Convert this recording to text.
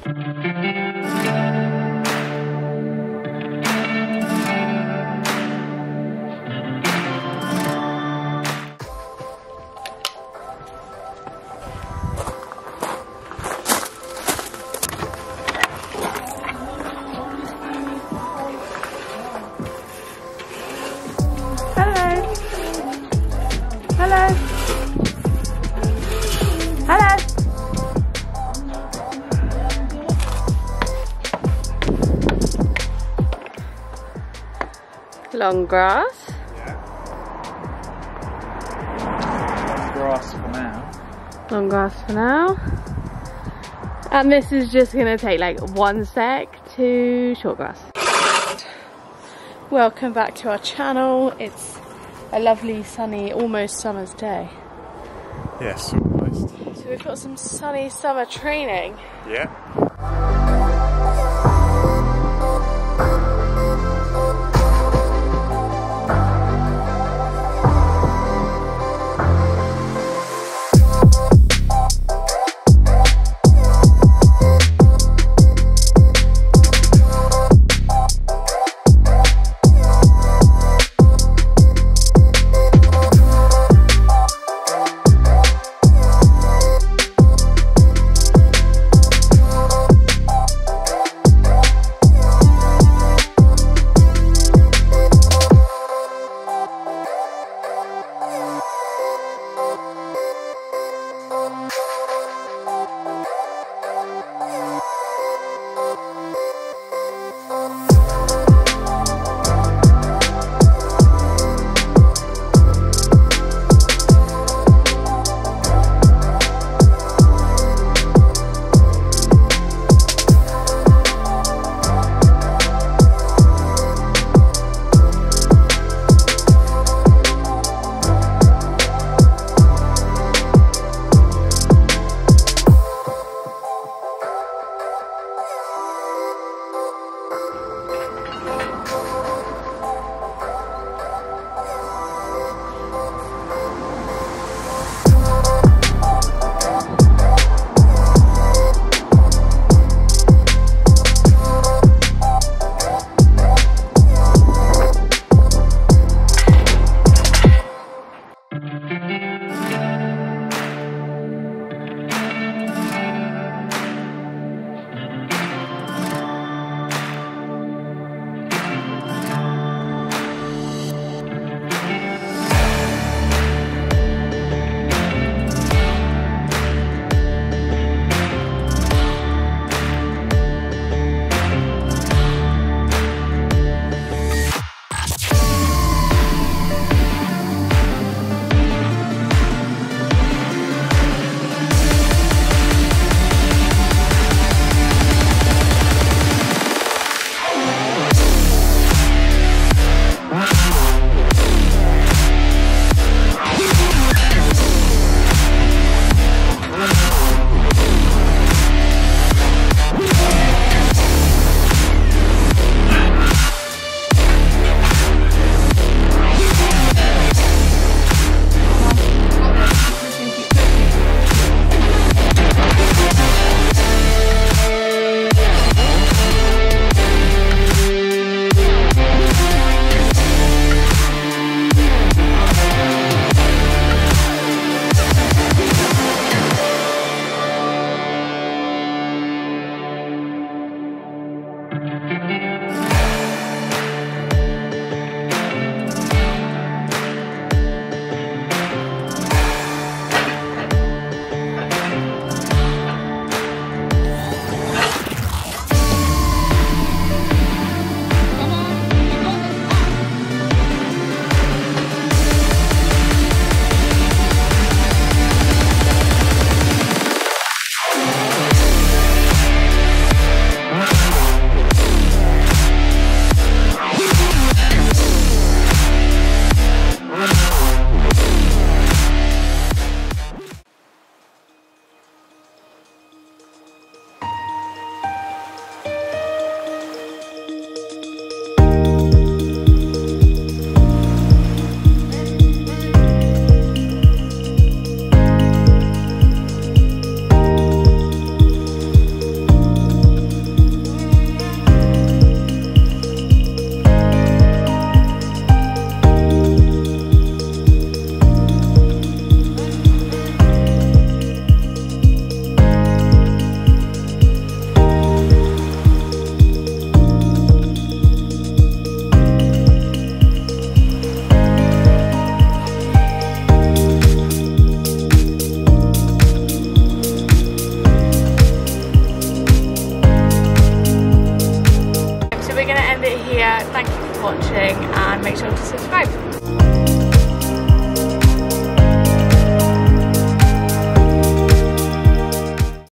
Hello. Hello. Long grass. Yeah. Long grass for now. Long grass for now. And this is just gonna take like 1 sec to short grass. Welcome back to our channel. It's a lovely sunny, almost summer's day. Yes, almost. So we've got some sunny summer training. Yeah. it here. Thank you for watching and make sure to subscribe.